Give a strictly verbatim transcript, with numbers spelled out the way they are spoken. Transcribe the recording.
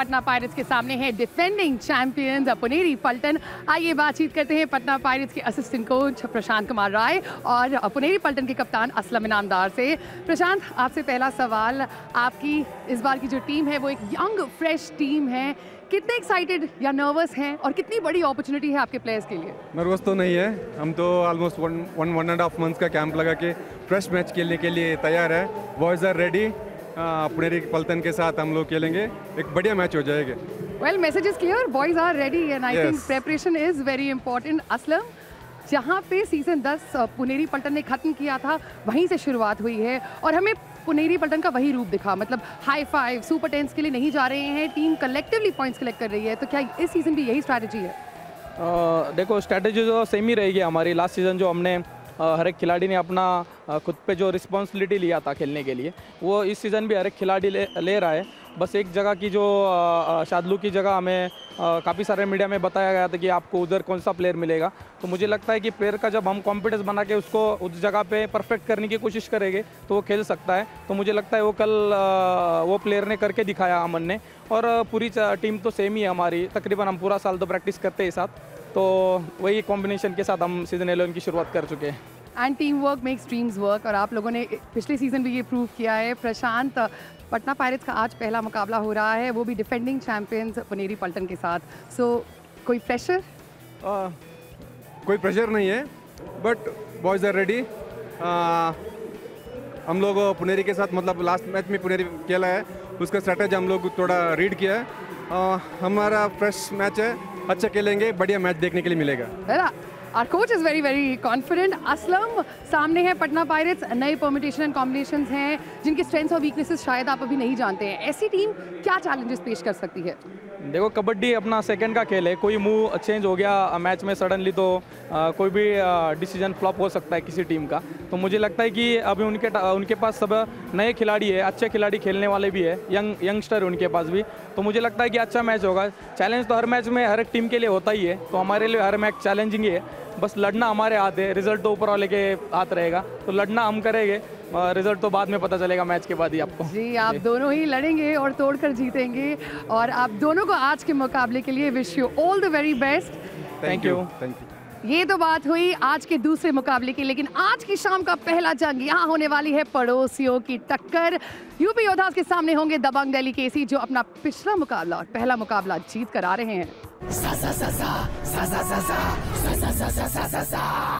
Patna pirates के सामने है डिफेंडिंग चैंपियंस पुनेरी पल्टन। आइए बातचीत करते हैं पटना पायरेट्स के असिस्टेंट कोच प्रशांत कुमार राय और पुनेरी पल्टन के कप्तान असलम इनामदार से। प्रशांत, आपसे पहला सवाल, आपकी इस बार की जो टीम है वो एक यंग फ्रेश टीम है, कितने एक्साइटेड या नर्वस हैं और कितनी बड़ी अपॉर्चुनिटी है आपके प्लेयर्स के लिए? नर्वस तो नहीं है, हम तो almost one one one and half months का कैंप लगा के फ्रेश मैच खेलने के लिए तैयार है। Boys are ready, Puneri Paltan के साथ हम लोग खेलेंगे, एक बढ़िया मैच हो जाएगा। Well, message is clear, boys are ready and I think preparation is very important. Aslam, जहाँ पे सीजन दस पुनेरी पल्टन ने खत्म किया था वहीं से शुरुआत हुई है और हमें पुनेरी पल्टन का वही रूप दिखा, मतलब हाई फाइव सुपर टेंस के लिए नहीं जा रहे हैं, टीम कलेक्टिवली पॉइंट्स कलेक्ट कर रही है। तो क्या इस सीजन भी यही स्ट्रैटेजी है? आ, देखो, स्ट्रैटेजी जो सेम ही रहेगी हमारी। लास्ट सीजन जो हमने आ, हर एक खिलाड़ी ने अपना आ, खुद पे जो रिस्पॉन्सिबिलिटी लिया था खेलने के लिए, वो इस सीज़न भी हर एक खिलाड़ी ले, ले रहा है। बस एक जगह की जो शादलू की जगह हमें काफ़ी सारे मीडिया में बताया गया था कि आपको उधर कौन सा प्लेयर मिलेगा। तो मुझे लगता है कि प्लेयर का जब हम कॉन्फिडेंस बना के उसको उस जगह पे परफेक्ट करने की कोशिश करेंगे तो वो खेल सकता है। तो मुझे लगता है वो कल वो प्लेयर ने करके दिखाया, अमन ने। और पूरी टीम तो सेम ही है हमारी, तकरीबन हम पूरा साल तो प्रैक्टिस करते हैं साथ, तो वही कॉम्बिनेशन के साथ हम सीजन इलेवन की शुरुआत कर चुके हैं। And team work makes dreams work, और आप लोगों ने पिछले सीजन भी ये प्रूव किया है। प्रशांत, पटना पायरेट्स का आज पहला मुकाबला हो रहा है, वो भी डिफेंडिंग चैंपियंस पुनेरी पल्टन के साथ। सो so, कोई प्रेशर? कोई प्रेशर नहीं है, बट बॉयज आर रेडी। हम लोग पुनेरी के साथ, मतलब लास्ट मैच में पुनेरी खेला है, उसका स्ट्रैटेजी हम लोग थोड़ा रीड किया है। uh, हमारा फ्रेश मैच है, अच्छा खेलेंगे, बढ़िया मैच देखने के लिए मिलेगा। Our coach is very very confident. Aslam, सामने है पटना पायरेट्स, नए परमिटेशन एंड कॉम्बिनेशंस हैं जिनकी स्ट्रेंथ्स और वीकनेसेस शायद आप अभी नहीं जानते हैं। ऐसी टीम क्या चैलेंजेस पेश कर सकती है? देखो, कबड्डी अपना सेकंड का खेल है, कोई मूव चेंज हो गया मैच में सडनली तो आ, कोई भी डिसीजन फ्लॉप हो सकता है किसी टीम का। तो मुझे लगता है कि अभी उनके उनके पास सब नए खिलाड़ी है, अच्छे खिलाड़ी खेलने वाले भी है, यंग यंगस्टर उनके पास भी। तो मुझे लगता है कि अच्छा मैच होगा। चैलेंज तो हर मैच में हर एक टीम के लिए होता ही है, तो हमारे लिए हर मैच चैलेंजिंग ही है। बस लड़ना हमारे हाथ है, रिजल्ट तो ऊपर वाले के हाथ रहेगा, तो लड़ना हम करेंगे, रिजल्ट तो बाद में पता चलेगा मैच के बाद ही आपको। जी, आप दोनों ही लड़ेंगे और तोड़कर जीतेंगे, और आप दोनों को आज के मुकाबले के लिए wish you all the very best. Thank you thank you. ये तो बात हुई आज के दूसरे मुकाबले की, लेकिन आज की शाम का पहला जंग, यहाँ होने वाली है पड़ोसियों की टक्कर। यूपी योद्धास के सामने होंगे दबंग दिल्ली केसी, जो अपना पिछला मुकाबला और पहला मुकाबला जीत कर आ रहे हैं।